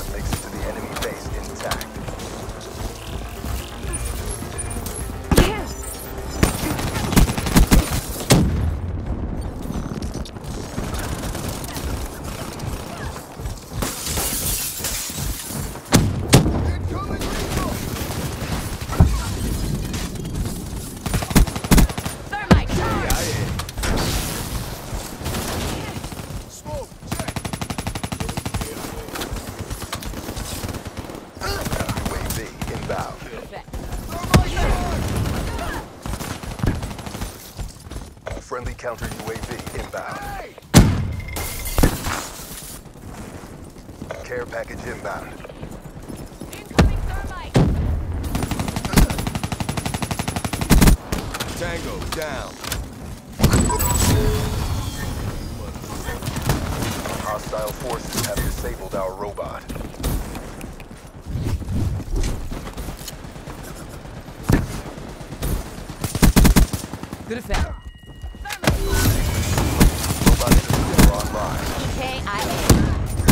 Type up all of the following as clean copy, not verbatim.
makes it to the enemy base intact. Friendly counter UAV inbound. Care package inbound. Incoming thermite. Tango down. Hostile forces have disabled our robot. Good effect. Robot systems are online. KIA.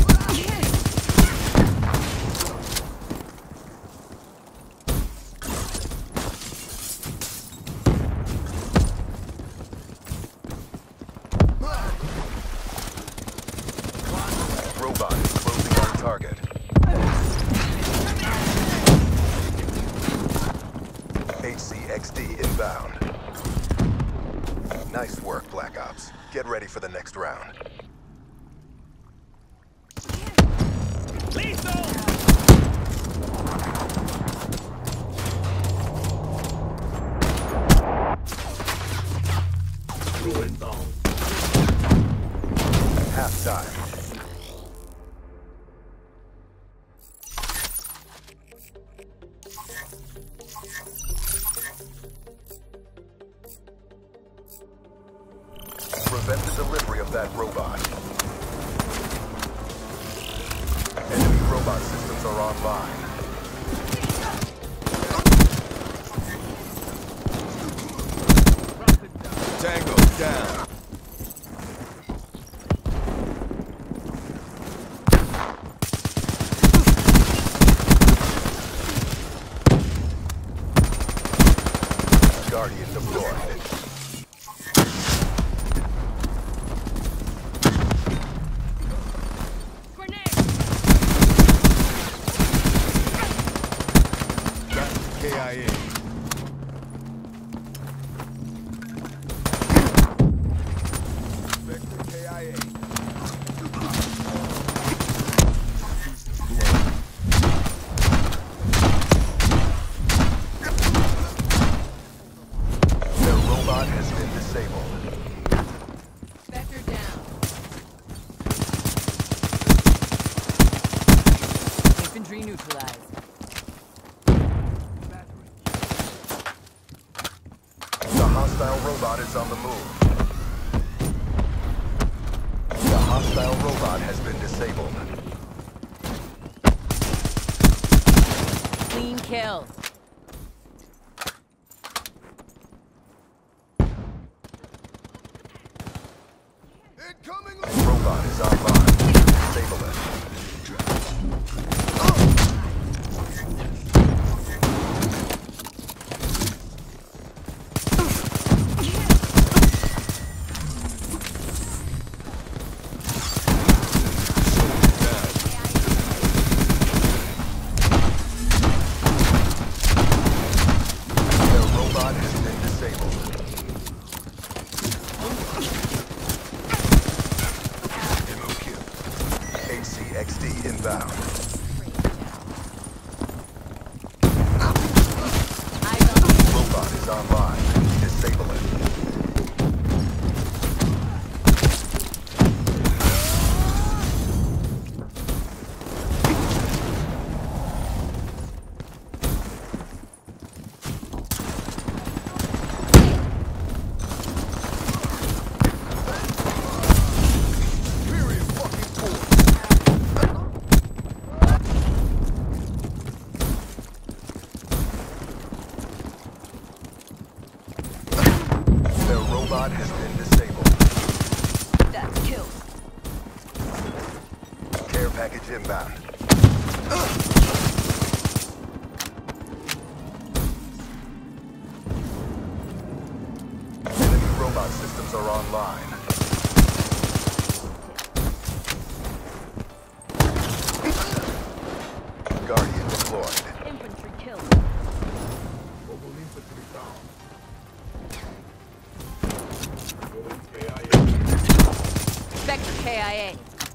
Robot is closing on target. HCXD inbound. Nice work, Black Ops. Get ready for the next round. Lethal! Ruined bone. Half time. Prevent the delivery of that robot. Enemy robot systems are online. Tango down. Guardian deployed. KIA. Vector KIA. Their robot has been disabled. Vector down. Infantry neutralized. The hostile robot is on the move. The hostile robot has been disabled. Clean kill. Incoming! Robot is online. Disable it. HCXD inbound. Robot is online. Disable it. Robot has been disabled. That's killed. Care package inbound. Enemy robot systems are online. Guardian deployed. Infantry killed. Mobile infantry down. Going KIA. Vector KIA.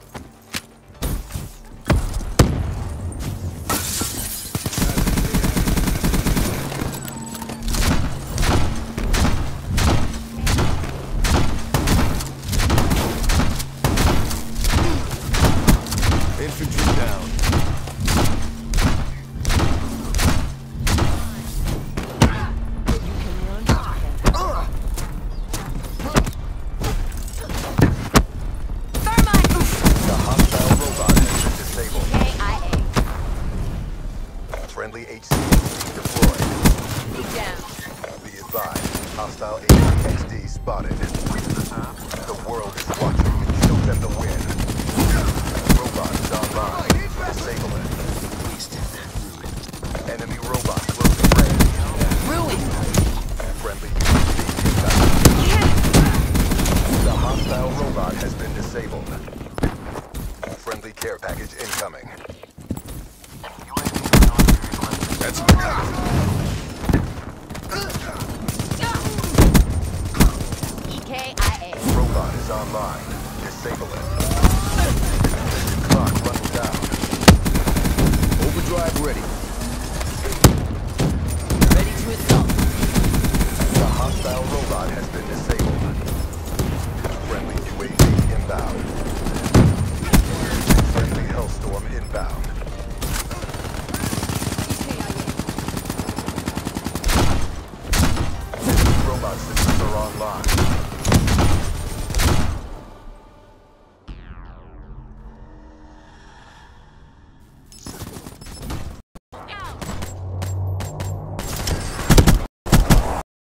Infantry down. You can run. Thermite! The hostile robot has been disabled. KIA. Friendly HCXD deployed. Be down. Be advised, hostile HCXD spotted. The world is watching. Show them the win. Robot is online. Disable it. Enemy robot close to range. Ruin. Friendly UAV inbound. The hostile robot has been disabled. Friendly care package incoming. That's EKIA. robot is online. Disable it. Clock runs down. Overdrive ready. Ready to assault. The hostile robot has been disabled. Friendly UAV inbound. Friendly Hellstorm inbound. Enemy robot systems are online.